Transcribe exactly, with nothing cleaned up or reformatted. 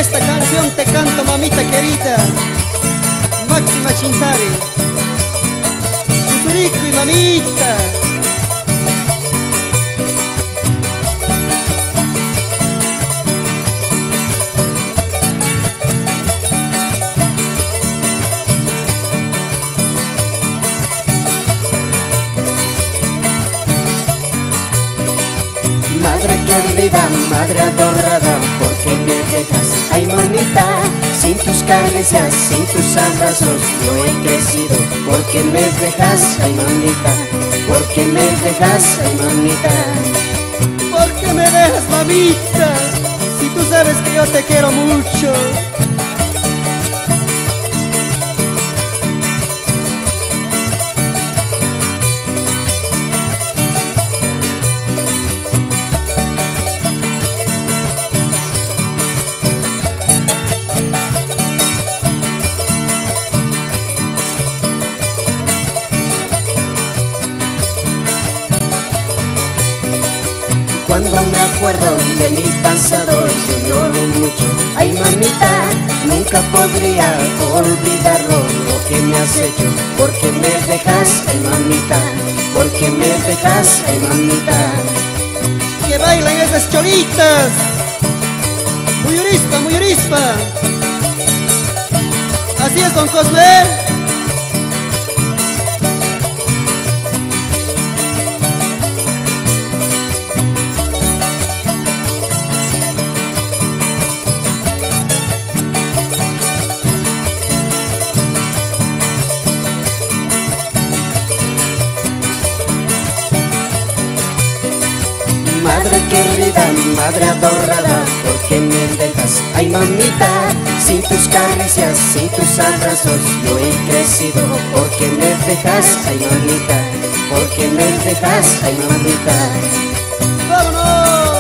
esta canción te canto, mamita querida, Máxima Chintari, Chuturico y mamita. Madre querida, madre adorada, ¿por qué me dejas? Ay mamita, sin tus caricias, sin tus abrazos no he crecido. ¿Por qué me dejas? Ay mamita, ¿por qué me dejas? Ay mamita. ¿Por qué me dejas, mamita? Si tú sabes que yo te quiero mucho. Cuando me acuerdo de mi pasado yo lloro mucho. Ay mamita, nunca podría olvidarlo lo que me has hecho. ¿Por qué me dejas? Ay mamita, ¿por qué me dejas? Ay mamita. Que bailan esas cholitas, muy urispa, muy urispa. Así es, don Cosme. Madre querida, madre adorada, ¿por qué me dejas? Ay mamita, sin tus caricias, sin tus abrazos yo he crecido. ¿Por qué me dejas? Ay mamita, ¿por qué me dejas? Ay mamita. ¡Vámonos!